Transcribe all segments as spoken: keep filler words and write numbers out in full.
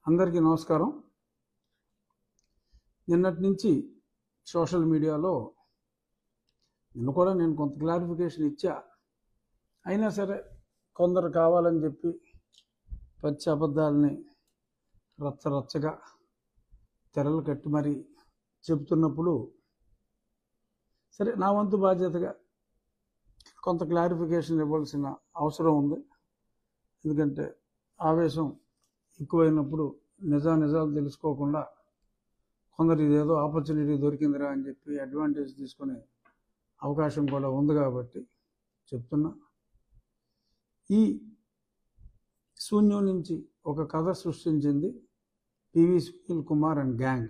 అందరికీ నమస్కారం. నిన్నటి నుంచి సోషల్ మీడియాలో నిన్న కూడా నేను కొంత క్లారిఫికేషన్ ఇచ్చా. అయినా సరే కొందరు కావాలని చెప్పి పచ్చి అబద్ధాలని రచ్చరచ్చగా తెరలు కట్టి మరీ చెబుతున్నప్పుడు సరే నా వంతు బాధ్యతగా కొంత క్లారిఫికేషన్ ఇవ్వాల్సిన అవసరం ఉంది. ఎందుకంటే ఆవేశం ఎక్కువైనప్పుడు నిజా నిజాలు తెలుసుకోకుండా కొందరు ఇదేదో ఆపర్చునిటీ దొరికిందిరా అని చెప్పి అడ్వాంటేజ్ తీసుకునే అవకాశం కూడా ఉంది కాబట్టి చెప్తున్నా. ఈ శూన్యం నుంచి ఒక కథ సృష్టించింది PV Sunil Kumar and gang.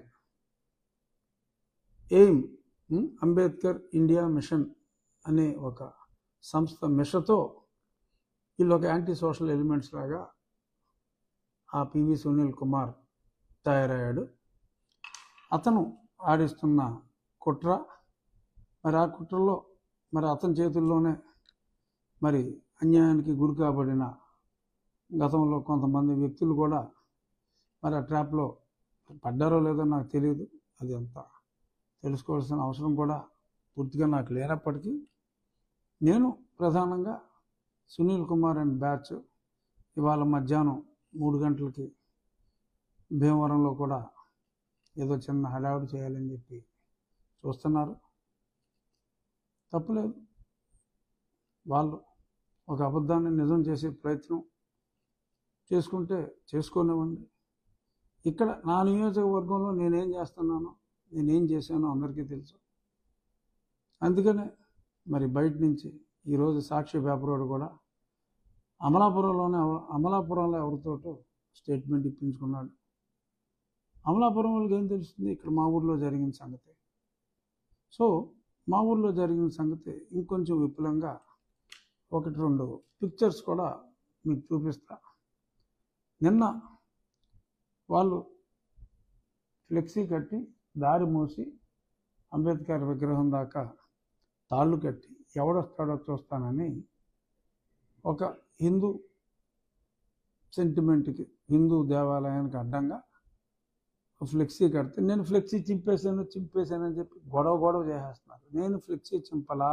Aim Ambedkar India mission అనే ఒక సంస్థ మిషతో వీళ్ళు ఒక యాంటీ సోషల్ ఎలిమెంట్స్ లాగా ఆ పివి సునీల్ కుమార్ తయారయ్యాడు. అతను ఆడిస్తున్న కుట్ర, మరి ఆ కుట్రలో మరి అతని చేతుల్లోనే మరి అన్యాయానికి గురి కాబడిన గతంలో కొంతమంది వ్యక్తులు కూడా మరి ఆ ట్రాప్లో పడ్డారో లేదో నాకు తెలియదు. అది అంత తెలుసుకోవాల్సిన అవసరం కూడా పూర్తిగా నాకు లేనప్పటికీ నేను ప్రధానంగా సునీల్ కుమార్ అండ్ బ్యాచ్ ఇవాళ మధ్యాహ్నం మూడు గంటలకి భీమవరంలో కూడా ఏదో చిన్న హడావుడి చేయాలని చెప్పి చూస్తున్నారు. తప్పులేదు, వాళ్ళు ఒక అబద్ధాన్ని నిజం చేసే ప్రయత్నం చేసుకుంటే చేసుకోనివ్వండి. ఇక్కడ నా నియోజకవర్గంలో నేనేం చేస్తున్నానో నేనేం చేశానో అందరికీ తెలుసు. అందుకనే మరి బయట నుంచి ఈరోజు సాక్షి పేపర్ వాడు కూడా అమలాపురంలోనే అమలాపురంలో ఎవరితోటో స్టేట్మెంట్ ఇప్పించుకున్నాడు. అమలాపురం వాళ్ళకి ఏం తెలుస్తుంది ఇక్కడ మా ఊర్లో జరిగిన సంగతి. సో మా ఊర్లో జరిగిన సంగతి ఇంకొంచెం విపులంగా ఒకటి రెండు పిక్చర్స్ కూడా మీకు చూపిస్తా. నిన్న వాళ్ళు ఫ్లెక్సీ కట్టి దారి మూసి అంబేద్కర్ విగ్రహం దాకా తాళ్ళు కట్టి ఎవడొస్తాడో చూస్తానని ఒక హిందూ సెంటిమెంట్కి హిందూ దేవాలయానికి అడ్డంగా ఫ్లెక్సీ కడితే నేను ఫ్లెక్సీ చింపేశాను చింపేశానని చెప్పి గొడవ గొడవ చేసేస్తున్నారు. నేను ఫ్లెక్సీ చింపలా,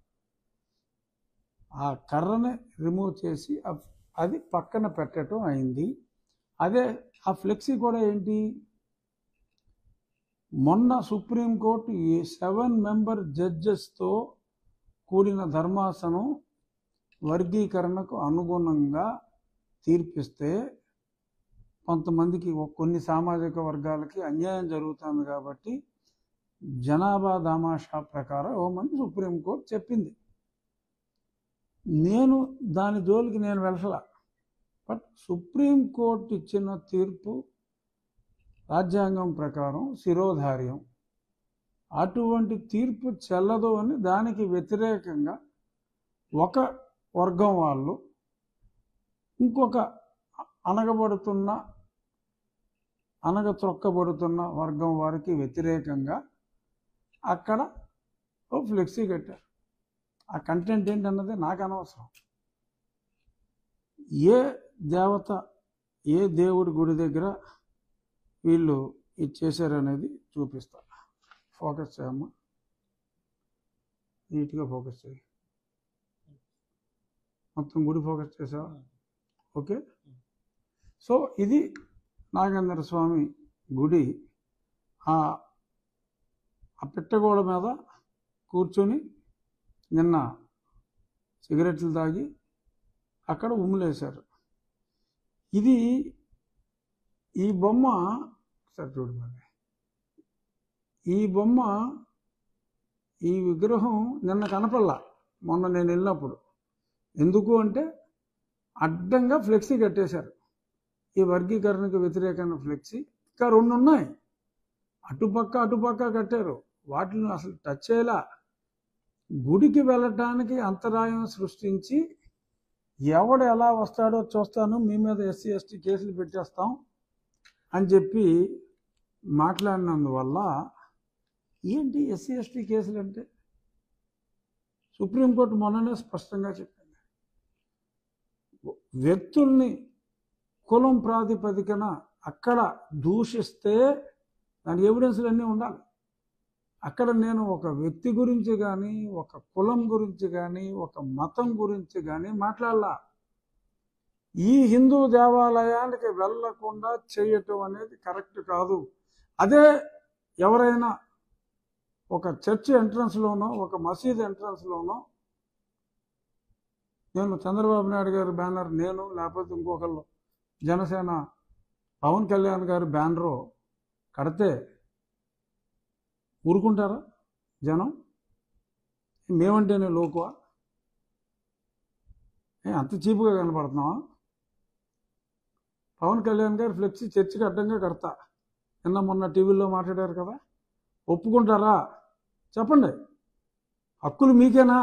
ఆ కర్రని రిమూవ్ చేసి అది పక్కన పెట్టడం అయింది. అదే ఆ ఫ్లెక్సీ కూడా ఏంటి, మొన్న సుప్రీంకోర్టు ఈ సెవెన్ మెంబర్ జడ్జెస్తో కూడిన ధర్మాసనం వర్గీకరణకు అనుగుణంగా తీర్పిస్తే కొంతమందికి కొన్ని సామాజిక వర్గాలకి అన్యాయం జరుగుతుంది కాబట్టి జనాభా దామాషా ప్రకారం ఇవ్వమని సుప్రీంకోర్టు చెప్పింది. నేను దాని జోలికి నేను వెళ్ళలా. బట్ సుప్రీంకోర్టు ఇచ్చిన తీర్పు రాజ్యాంగం ప్రకారం శిరోధార్యం. అటువంటి తీర్పు చెల్లదు అని దానికి వ్యతిరేకంగా ఒక వర్గం వాళ్ళు ఇంకొక అనగబడుతున్న అనగ త్రొక్కబడుతున్న వర్గం వారికి వ్యతిరేకంగా అక్కడ ఓ ఫ్లెక్సీ కట్టారు. ఆ కంటెంట్ ఏంటన్నది నాకు అనవసరం. ఏ దేవత ఏ దేవుడి గుడి దగ్గర వీళ్ళు ఇది చేశారనేది చూపిస్తా. ఫోకస్ చేయమ్మా, నీట్గా ఫోకస్ చేయి. మొత్తం గుడి ఫోకస్ చేసావా? ఓకే. సో ఇది నాగేంద్ర స్వామి గుడి. ఆ పెట్టగోడ మీద కూర్చొని నిన్న సిగరెట్లు తాగి అక్కడ ఉమ్ములేశారు. ఇది ఈ బొమ్మ సరే చూడు, మరి ఈ బొమ్మ ఈ విగ్రహం నిన్న కనపల్లా మొన్న నేను వెళ్ళినప్పుడు. ఎందుకు అంటే అడ్డంగా ఫ్లెక్సీ కట్టేశారు. ఈ వర్గీకరణకు వ్యతిరేకమైన ఫ్లెక్సీ ఇంకా రెండు ఉన్నాయి, అటుపక్క అటుపక్క కట్టారు. వాటిని అసలు టచ్ చేయలా. గుడికి వెళ్ళటానికి అంతరాయం సృష్టించి ఎవడు ఎలా వస్తాడో చూస్తాను, మీ మీద ఎస్సీ ఎస్టీ కేసులు పెట్టేస్తాం అని చెప్పి మాట్లాడినందువల్ల ఏంటి ఎస్సీ ఎస్టీ కేసులు అంటే సుప్రీంకోర్టు మొన్ననే స్పష్టంగా చెప్పింది. వ్యక్తుల్ని కులం ప్రాతిపదికన అక్కడ దూషిస్తే దానికి ఎవిడెన్స్లు అన్నీ ఉండాలి. అక్కడ నేను ఒక వ్యక్తి గురించి కానీ, ఒక కులం గురించి కానీ, ఒక మతం గురించి కానీ మాట్లాడలా. ఈ హిందూ దేవాలయానికి వెళ్ళకుండా చేయటం అనేది కరెక్ట్ కాదు. అదే ఎవరైనా ఒక చర్చ్ ఎంట్రన్స్లోనో, ఒక మసీద్ ఎంట్రన్స్లోనో నేను చంద్రబాబు నాయుడు గారి బ్యానర్, నేను లేకపోతే ఇంకొకళ్ళు జనసేన పవన్ కళ్యాణ్ గారి బ్యానరు కడితే ఊరుకుంటారా జనం? మేమంటేనే లోకువా? అంత చీపుగా కనపడుతున్నావా? పవన్ కళ్యాణ్ గారు ఫ్లెక్సీ చర్చికి అడ్డంగా కడతా నిన్న మొన్న టీవీలో మాట్లాడారు కదా, ఒప్పుకుంటారా చెప్పండి? హక్కులు మీకేనా?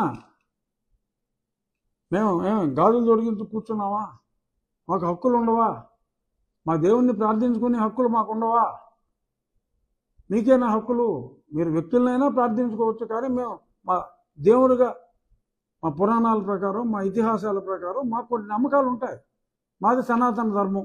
మేము మేము గాజులు తొడిగించు కూర్చున్నావా? మాకు హక్కులు ఉండవా? మా దేవుణ్ణి ప్రార్థించుకునే హక్కులు మాకు ఉండవా? మీకేనా హక్కులు? మీరు వ్యక్తులనైనా ప్రార్థించుకోవచ్చు, కానీ మేము మా దేవుడిగా మా పురాణాల ప్రకారం, మా ఇతిహాసాల ప్రకారం మాకు కొన్ని నమ్మకాలు ఉంటాయి. మాది సనాతన ధర్మం,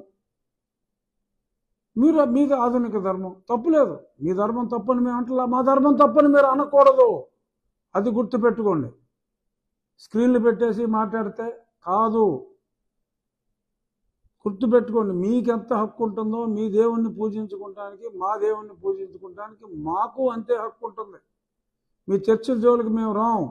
మీరు మీది ఆధునిక ధర్మం. తప్పులేదు, మీ ధర్మం తప్పని మేము అంటలా, మా ధర్మం తప్పని మీరు అనకూడదు. అది గుర్తుపెట్టుకోండి. స్క్రీన్లు పెట్టేసి మాట్లాడితే కాదు, గుర్తుపెట్టుకోండి. మీకెంత హక్కు ఉంటుందో మీ దేవుణ్ణి పూజించుకుంటానికి, మా దేవుణ్ణి పూజించుకుంటానికి మాకు అంతే హక్కు ఉంటుంది. మీ చర్చిల జోలికి మేము రాం,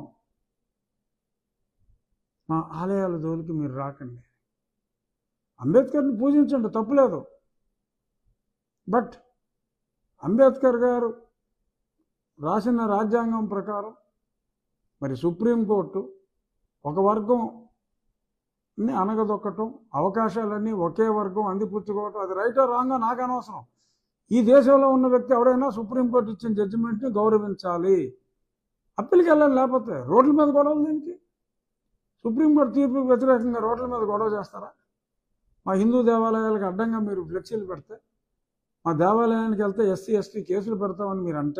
మా ఆలయాల జోలికి మీరు రాకండి. అంబేద్కర్ని పూజించండి, తప్పులేదు. బట్ అంబేద్కర్ గారు రాసిన రాజ్యాంగం ప్రకారం మరి సుప్రీంకోర్టు ఒక వర్గంని అనగదొక్కటం, అవకాశాలన్నీ ఒకే వర్గం అందిపుచ్చుకోవటం, అది రైటో రాంగో నాకు అనవసరం. ఈ దేశంలో ఉన్న వ్యక్తి ఎవడైనా సుప్రీంకోర్టు ఇచ్చిన జడ్జిమెంట్ని గౌరవించాలి. అప్పీల్కి వెళ్ళాలి, లేకపోతే రోడ్ల మీద గొడవలు దీనికి. సుప్రీంకోర్టు తీర్పుకు వ్యతిరేకంగా రోడ్ల మీద గొడవ చేస్తారా? మా హిందూ దేవాలయాలకు అడ్డంగా మీరు ఫ్లెక్సీలు పెడితే, మా దేవాలయానికి వెళ్తే ఎస్సీ ఎస్టీ కేసులు పెడతామని మీరు అంటే,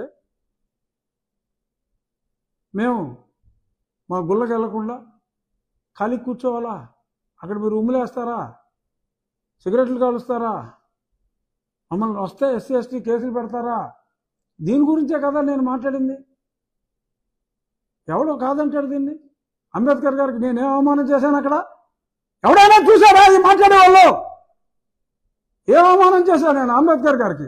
మేము మా గుళ్ళకి వెళ్లకుండా ఖాళీ కూర్చోవాలా? అక్కడ మీరు ఉమ్ములేస్తారా? సిగరెట్లు కాలుస్తారా? మమ్మల్ని వస్తే ఎస్సీ ఎస్టీ కేసులు పెడతారా? దీని గురించే కదా నేను మాట్లాడింది. ఎవడో కాదంటాడు దీన్ని. అంబేద్కర్ గారికి నేనేం అవమానం చేశాను అక్కడ? ఎవడైనా చూసారా ఇది మాట్లాడే వాళ్ళు? ఏ అవమానం చేశాను నేను అంబేద్కర్ గారికి?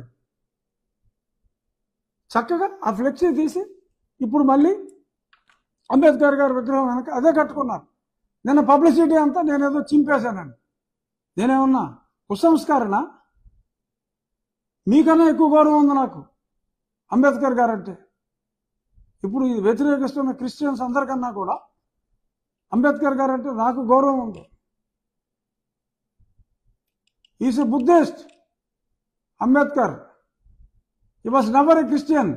చక్కగా ఆ ఫ్లెక్సీ తీసి ఇప్పుడు మళ్ళీ అంబేద్కర్ గారి విగ్రహం వెనక అదే కట్టుకున్నారు. నిన్న పబ్లిసిటీ అంతా నేనేదో చింపేశానని. నేనేమన్నా కుసంస్కారణ? మీకన్నా ఎక్కువ గౌరవం ఉంది నాకు అంబేద్కర్ గారు అంటే. ఇప్పుడు ఇది వ్యతిరేకిస్తున్న క్రిస్టియన్స్ అందరికన్నా కూడా అంబేద్కర్ గారు అంటే నాకు గౌరవం ఉంది. Is a Buddhist. Ambedkar he was never a Christian.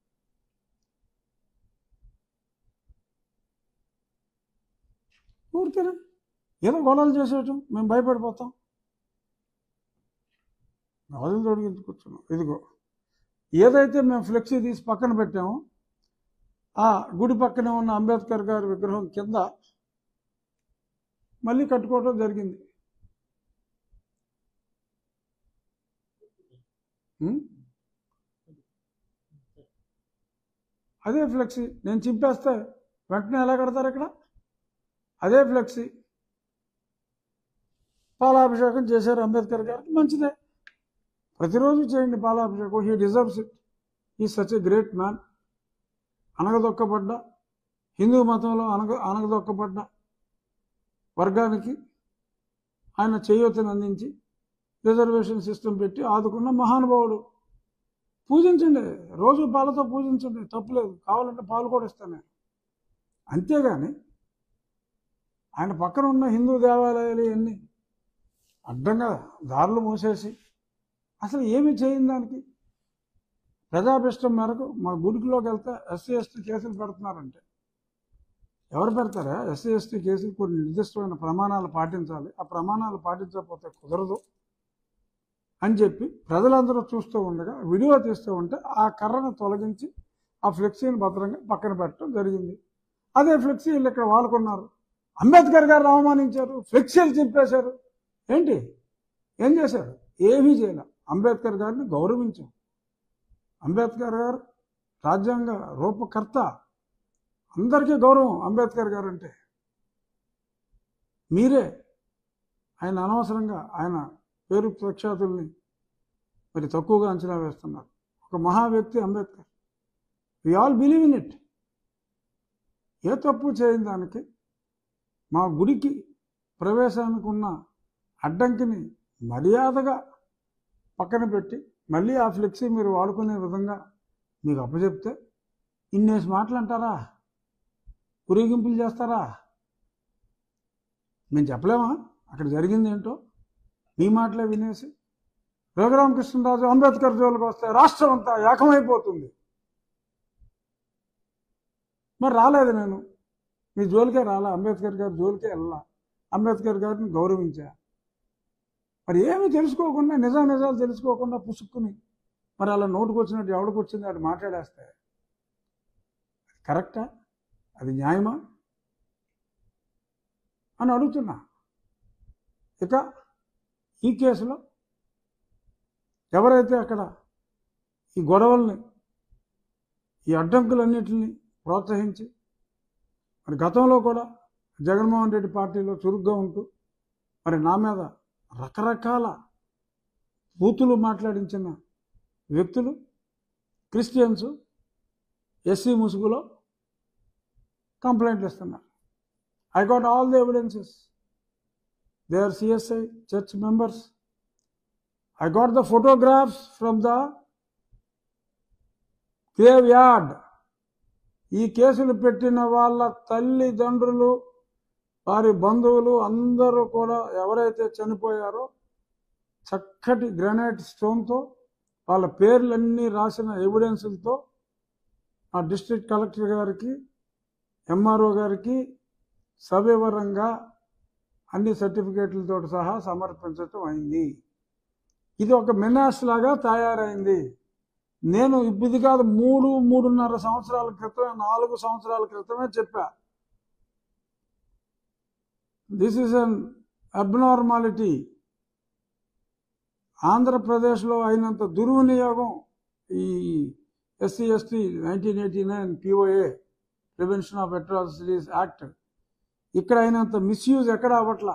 ఊరికేనా ఏదో గొడవలు చేసేయటం, మేము భయపడిపోతాం. గాజులు తొడిగించుకొచ్చున్నాం. ఇదిగో ఏదైతే మేము ఫ్లెక్సీ తీసి పక్కన పెట్టామో ఆ గుడి పక్కనే ఉన్న అంబేద్కర్ గారి విగ్రహం కింద మళ్ళీ కట్టుకోవడం జరిగింది. అదే ఫ్లెక్సీ నేను చింపేస్తే వెంటనే ఎలా కడతారు ఇక్కడ? అదే ఫ్లెక్సీ. పాలాభిషేకం చేశారు అంబేద్కర్ గారికి, మంచిదే. ప్రతిరోజు చేయండి పాలాభిషేకం. He deserves it. He such a great man. అనగదొక్కబడ్డ హిందూ మతంలో అనగ అనగదొక్కబడ్డ వర్గానికి ఆయన చేయూతను అందించి రిజర్వేషన్ సిస్టమ్ పెట్టి ఆదుకున్న మహానుభావుడు. పూజించండి, రోజు పాలతో పూజించండి, తప్పులేదు. కావాలంటే పాలు కూడా ఇస్తాను నేను. అంతేగాని ఆయన పక్కన ఉన్న హిందూ దేవాలయాలు ఎన్ని అడ్డంగా దారులు మూసేసి అసలు ఏమి చేయని దానికి ప్రజాభిష్టం మేరకు మా గుడికిలోకి వెళ్తే ఎస్సీ ఎస్టీ కేసులు పెడుతున్నారంటే ఎవరు పెడతారా? ఎస్సీ ఎస్టీ కేసులు కొన్ని నిర్దిష్టమైన ప్రమాణాలు పాటించాలి, ఆ ప్రమాణాలు పాటించకపోతే కుదరదు అని చెప్పి ప్రజలందరూ చూస్తూ ఉండగా వీడియో తీస్తూ ఉంటే ఆ కర్రను తొలగించి ఆ ఫ్లెక్సీని భద్రంగా పక్కన పెట్టడం జరిగింది. అదే ఫ్లెక్సీ వీళ్ళు ఇక్కడ వాడుకున్నారు. అంబేద్కర్ గారు అవమానించారు, ఫ్లెక్సీలు చింపేశారు. ఏంటి ఏం చేశారు? ఏమీ చేయాలి. అంబేద్కర్ గారిని గౌరవించాం. అంబేద్కర్ గారు రాజ్యాంగ రూపకర్త, అందరికీ గౌరవం అంబేద్కర్ గారు అంటే. మీరే ఆయన అనవసరంగా ఆయన పేరు ప్రఖ్యాతుల్ని మరి తక్కువగా అంచనా వేస్తున్నారు. ఒక మహా వ్యక్తి Ambedkar. We all believe in it. ఏ తప్పు చేయని దానికి మా గుడికి ప్రవేశానికి ఉన్న అడ్డంకిని మర్యాదగా పక్కన పెట్టి మళ్ళీ ఆ ఫ్లెక్సీ మీరు వాడుకునే విధంగా మీకు అప్పచెప్తే ఇన్నేసి మాటలు అంటారా? ఊరేగింపులు చేస్తారా? మేము చెప్పలేమా అక్కడ జరిగింది ఏంటో? మీ మాటలే వినేసి రఘురామకృష్ణరాజు అంబేద్కర్ జోలికి వస్తే రాష్ట్రం అంతా ఏకమైపోతుంది. మరి రాలేదు, నేను మీ జోలికే రాలా, అంబేద్కర్ గారి జోలికే వెళ్ళా, అంబేద్కర్ గారిని గౌరవించా. మరి ఏమి తెలుసుకోకుండా, నిజా నిజాలు తెలుసుకోకుండా పుసుక్కుని మరి అలా నోటుకు వచ్చినట్టు ఎవడికి వచ్చింది అటు మాట్లాడేస్తే కరెక్టా? అది న్యాయమా అని అడుగుతున్నా. ఇక ఈ కేసులో ఎవరైతే అక్కడ ఈ గొడవల్ని, ఈ అడ్డంకులన్నింటినీ ప్రోత్సహించి మరి గతంలో కూడా జగన్మోహన్ రెడ్డి పార్టీలో చురుగ్గా ఉంటూ మరి నా మీద రకరకాల బూతులు మాట్లాడించిన వ్యక్తులు క్రిస్టియన్స్ ఎస్సీ ముసుగులో కంప్లైంట్లు ఇస్తున్నారు. I got all the evidences. They are C S I church members. I got the photographs from the graveyard. ఈ కేసులు పెట్టిన వాళ్ళ తల్లిదండ్రులు, వారి బంధువులు అందరూ కూడా ఎవరైతే చనిపోయారో చక్కటి గ్రానైట్ స్టోన్తో వాళ్ళ పేర్లన్నీ రాసిన ఎవిడెన్సులతో ఆ డిస్ట్రిక్ట్ కలెక్టర్ గారికి, ఎంఆర్ఓ గారికి సవివరంగా అన్ని సర్టిఫికేట్లతో సహా సమర్పించటం అయింది. ఇది ఒక మెనాస్ లాగా తయారైంది. నేను ఇది కాదు, మూడు మూడున్నర సంవత్సరాల క్రితమే, నాలుగు సంవత్సరాల క్రితమే చెప్పా, దిస్ ఈజ్ అన్ అబ్నార్మాలిటీ. ఆంధ్రప్రదేశ్లో అయినంత దుర్వినియోగం ఈ SC ST nineteen eighty nine POA prevention of atrocities act ఇక్కడ అయినంత మిస్యూజ్ ఎక్కడ అవ్వట్లా.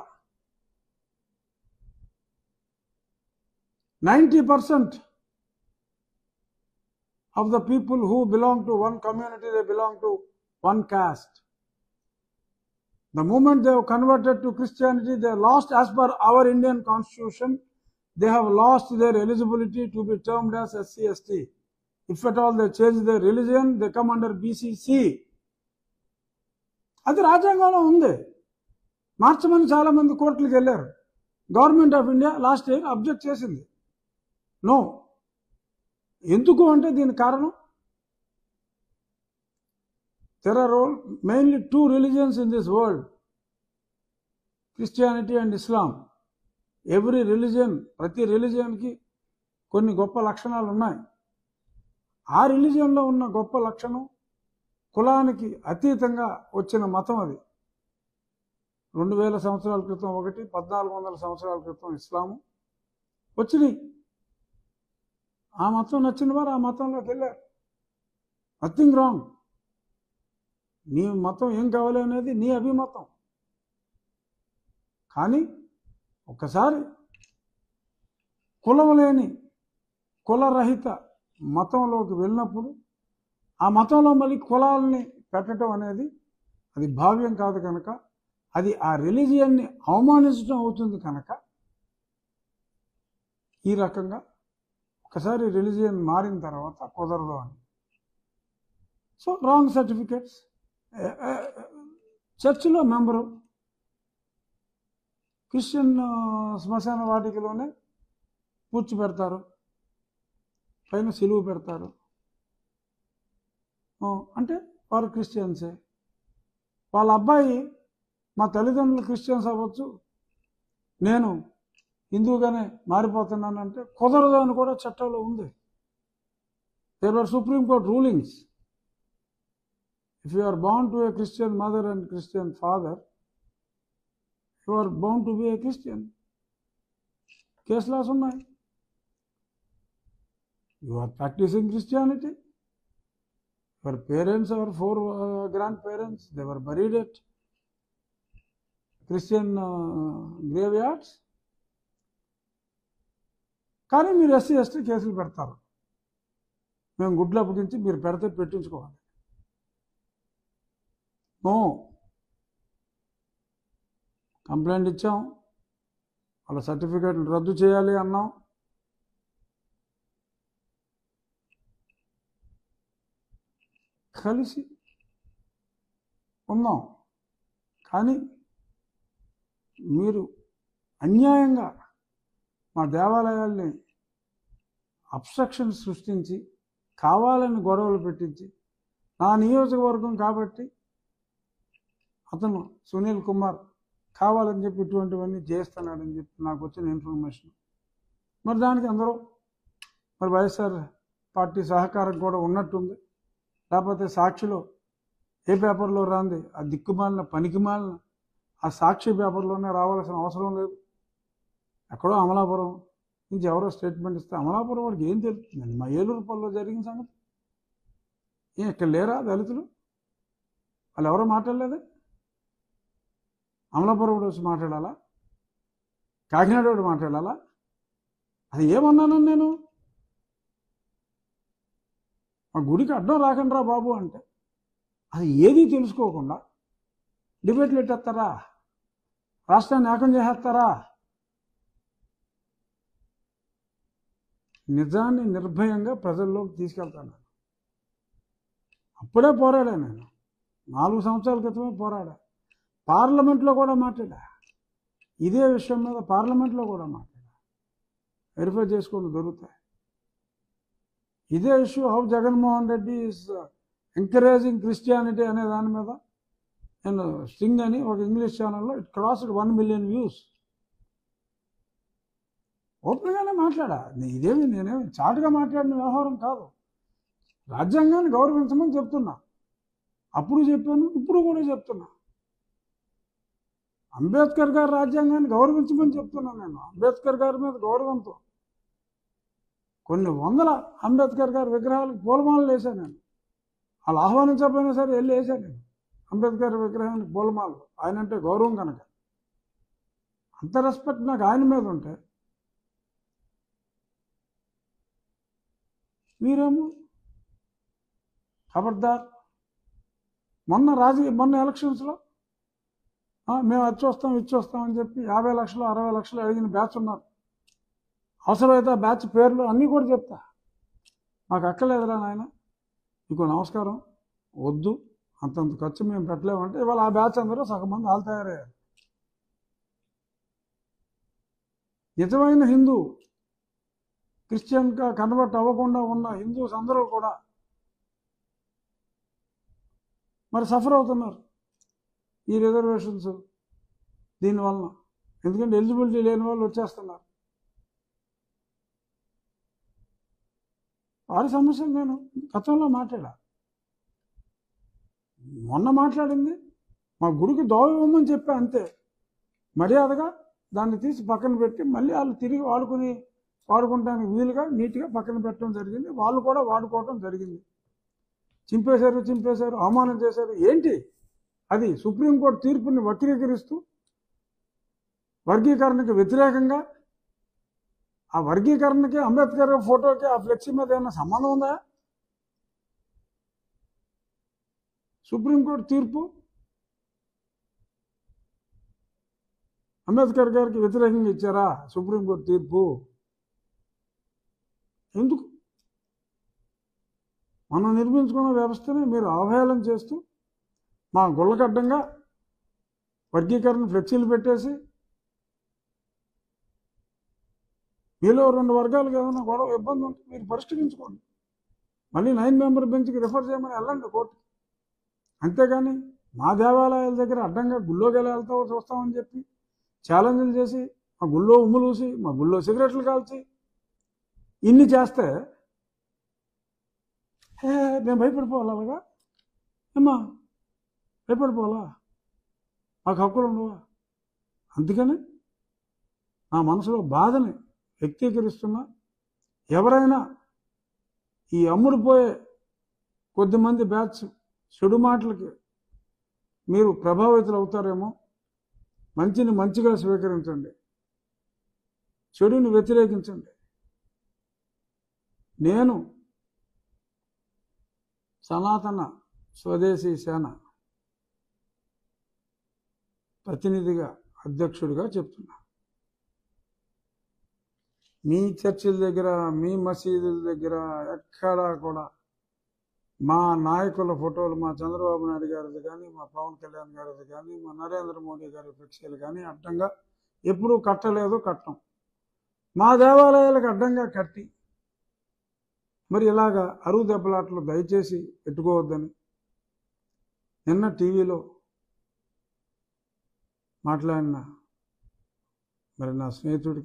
Ninety percent of the people who belong to one community, they belong to one caste. The moment they have converted to Christianity, they have lost, as per our Indian constitution, they have lost their eligibility to be termed as S C S T. If at all they change their religion, they come under B C C. అది రాజ్యాంగంలో ఉంది. మార్చమని చాలా మంది కోర్టులకు వెళ్ళారు. Government of India last year object చేసింది. No. ఎందుకు అంటే దీని కారణం, there are all mainly two religions in this world, Christianity and Islam. Every religion, ప్రతి రిలీజియన్కి కొన్ని గొప్ప లక్షణాలు ఉన్నాయి. ఆ రిలీజియన్లో ఉన్న గొప్ప లక్షణం కులానికి అతీతంగా వచ్చిన మతం అది. రెండు వేల సంవత్సరాల క్రితం ఒకటి, పద్నాలుగు వందల సంవత్సరాల క్రితం ఇస్లాము వచ్చినాయి. ఆ మతం నచ్చిన వారు ఆ మతంలోకి వెళ్ళారు. Nothing wrong. నీ మతం ఏం కావాలి అనేది నీ అభిమతం. కానీ ఒక్కసారి కులం లేని, కులరహిత మతంలోకి వెళ్ళినప్పుడు ఆ మతంలో మళ్ళీ కులాలని పెట్టడం అనేది అది భావ్యం కాదు కనుక, అది ఆ రిలీజియన్ని అవమానించడం అవుతుంది కనుక ఈ రకంగా ఒకసారి రిలీజియన్ మారిన తర్వాత కుదరదు అని. So wrong certificates. చర్చిలో మెంబరు క్రిస్టియన్ శ్మశాన వాటికలోనే పూడ్చి పెడతారు, పైన సిలువు పెడతారు. అంటే వారు క్రిస్టియన్సే. వాళ్ళ అబ్బాయి మా తల్లిదండ్రులు క్రిస్టియన్స్ అవ్వచ్చు, నేను హిందూగానే మారిపోతున్నానంటే కుదరదు అని కూడా చట్టంలో ఉంది. There are supreme court rulings. If you are bound to a Christian mother and Christian father, you are bound to be a Christian. Case laws ఉన్నాయి. You are practicing Christianity. Your parents, our four uh, grandparents, they were buried at Christian uh, graveyards. కానీ మీరు SC ST కేసులు పెడతారు. మేము గుడ్లు అప్పగించి మీరు పెడితే పెట్టించుకోవాలి. నో, కంప్లైంట్ ఇచ్చాం, వాళ్ళ సర్టిఫికేట్లు రద్దు చేయాలి అన్నాం. కలిసి ఉన్నాం. కానీ మీరు అన్యాయంగా మా దేవాలయాల్ని అబ్స్ట్రక్షన్ సృష్టించి కావాలని గొడవలు పెట్టించి, నా నియోజకవర్గం కాబట్టి అతను సునీల్ కుమార్ కావాలని చెప్పి ఇటువంటివన్నీ చేస్తున్నాడని చెప్పి నాకు వచ్చిన ఇన్ఫర్మేషన్. మరి దానికి అందరూ మరి వైఎస్ఆర్ పార్టీ సహకారం కూడా ఉన్నట్టుంది. లేకపోతే సాక్షిలో ఏ పేపర్లో రాంది ఆ దిక్కుమాలిన పనికిమాలిన ఆ సాక్షి పేపర్లోనే రావాల్సిన అవసరం లేదు. ఎక్కడో అమలాపురం నుంచి ఎవరో స్టేట్మెంట్ ఇస్తే అమలాపురం వాడికి ఏం తెలుస్తుందండి? మా ఏలూరుపల్లిలో జరిగిన సంగతి ఏం ఇక్కడ లేరా దళితులు? వాళ్ళు ఎవరో మాట్లాడలేదే. అమలాపురం వాడు వచ్చి మాట్లాడాలా? కాకినాడ వాడు మాట్లాడాలా? అది ఏమన్నానని నేను? మా గుడికి అడ్డం రాకండి రా బాబు అంటే అది ఏది తెలుసుకోకుండా డిబేట్లు పెట్టేస్తారా? రాష్ట్రాన్ని ఏకం చేసేస్తారా? నిజాన్ని నిర్భయంగా ప్రజల్లోకి తీసుకెళ్తాను. అప్పుడే పోరాడా నేను. నాలుగు సంవత్సరాల క్రితమే పోరాడా. పార్లమెంట్లో కూడా మాట్లాడా. ఇదే విషయం మీద పార్లమెంట్లో కూడా మాట్లాడా. వెరిఫై చేసుకొని దొరుకుతాయి. ఇదే issue how Jaganmohan Reddy is encouraging Christianity అనే దాని మీద నేను స్టింగ్ అని ఒక ఇంగ్లీష్ ఛానల్లో it crossed one million views. ఓపెన్గానే మాట్లాడా. ఇదేమి నేనేమి చాటుగా మాట్లాడిన వ్యవహారం కాదు. రాజ్యాంగాన్ని గౌరవించమని చెప్తున్నా. అప్పుడు చెప్పాను, ఇప్పుడు కూడా చెప్తున్నా. అంబేద్కర్ గారి రాజ్యాంగాన్ని గౌరవించమని చెప్తున్నా. నేను అంబేద్కర్ గారి మీద గౌరవంతో కొన్ని వందల అంబేద్కర్ గారి విగ్రహాలకు పూలమాలలు వేశాను నేను. వాళ్ళు ఆహ్వానించకపోయినా సరే వెళ్ళి వేశాను నేను అంబేద్కర్ విగ్రహానికి పూలమాలలు. ఆయన అంటే గౌరవం కనుక. అంత రెస్పెక్ట్ నాకు ఆయన మీద ఉంటే మీరేమో ఖబర్దార్. మొన్న రాజకీయ మొన్న ఎలక్షన్స్లో మేము అది చూస్తాం ఇది చూస్తాం అని చెప్పి యాభై లక్షలు అరవై లక్షలు అడిగిన బ్యాచ్ ఉన్నారు. అవసరమైతే ఆ బ్యాచ్ పేర్లు అన్నీ కూడా చెప్తా. మాకు అక్కర్లేదురా నాయన, నీకు నమస్కారం, వద్దు, అంతంత ఖర్చు మేము పెట్టలేమంటే ఇవాళ ఆ బ్యాచ్ అందరూ సగం మంది వాళ్ళు తయారయ్యారు. నిజమైన హిందూ క్రిస్టియన్గా కన్వర్ట్ అవ్వకుండా ఉన్న హిందూస్ అందరూ కూడా మరి సఫర్ అవుతున్నారు ఈ రిజర్వేషన్స్ దీనివలన. ఎందుకంటే ఎలిజిబిలిటీ లేని వాళ్ళు వచ్చేస్తున్నారు. వారి సమస్య నేను గతంలో మాట్లాడా. మొన్న మాట్లాడింది మా గుడికి దోవ ఇవ్వమని చెప్పా అంతే. మర్యాదగా దాన్ని తీసి పక్కన పెట్టి మళ్ళీ వాళ్ళు తిరిగి వాడుకుని వాడుకుంటానికి వీలుగా నీట్గా పక్కన పెట్టడం జరిగింది. వాళ్ళు కూడా వాడుకోవడం జరిగింది. చింపేశారు చింపేశారు అవమానం చేశారు ఏంటి? అది సుప్రీంకోర్టు తీర్పుని వక్రీకరిస్తూ వర్గీకరణకి వ్యతిరేకంగా. ఆ వర్గీకరణకి అంబేద్కర్ ఫోటోకి ఆ ఫ్లెక్సీ మీద ఏమైనా సంబంధం ఉందా? సుప్రీంకోర్టు తీర్పు అంబేద్కర్ గారికి వ్యతిరేకంగా ఇచ్చారా? సుప్రీంకోర్టు తీర్పు ఎందుకు? మనం నిర్మించుకున్న వ్యవస్థని మీరు అవహేళన చేస్తూ మా గుళ్ళకడ్డంగా వర్గీకరణ ఫ్లెక్సీలు పెట్టేసి మీలో రెండు వర్గాలకు ఏదైనా గొడవ ఇబ్బంది ఉంటే మీరు పరిష్కరించుకోండి. మళ్ళీ నైన్ మెంబర్ బెంచ్కి రిఫర్ చేయమని వెళ్ళండి కోర్టు. అంతేగాని మా దేవాలయాల దగ్గర అడ్డంగా గుళ్ళోకి ఎలా వెళ్తావో చూస్తామని చెప్పి ఛాలెంజ్లు చేసి మా గుళ్ళో ఉమ్ములూసి మా గుళ్ళో సిగరెట్లు కాల్చి ఇన్ని చేస్తే హే మేము భయపడిపోవాలి. అలాగా ఏమ్మా భయపడిపోవాలా? మాకు హక్కులు ఉండవా? అందుకని నా మనసులో బాధని వ్యక్తీకరిస్తున్నా. ఎవరైనా ఈ అమ్ముడుపోయే కొద్దిమంది బ్యాచ్ చెడు మాటలకి మీరు ప్రభావితులు అవుతారేమో. మంచిని మంచిగా స్వీకరించండి, చెడుని వ్యతిరేకించండి. నేను సనాతన స్వదేశీ సేన ప్రతినిధిగా, అధ్యక్షుడిగా చెప్తున్నా. మీ చర్చిల దగ్గర, మీ మసీదుల దగ్గర ఎక్కడా కూడా మా నాయకుల ఫోటోలు, మా చంద్రబాబు నాయుడు గారిది కానీ, మా పవన్ కళ్యాణ్ గారిది కానీ, మా నరేంద్ర మోడీ గారి ఫ్లెక్సీలు కానీ అడ్డంగా ఎప్పుడూ కట్టలేదు, కట్టం. మా దేవాలయాలకు అడ్డంగా కట్టి మరి ఇలాగా అరువు దెబ్బలాట్లు దయచేసి పెట్టుకోవద్దని నిన్న టీవీలో మాట్లాడిన మరి నా స్నేహితుడికి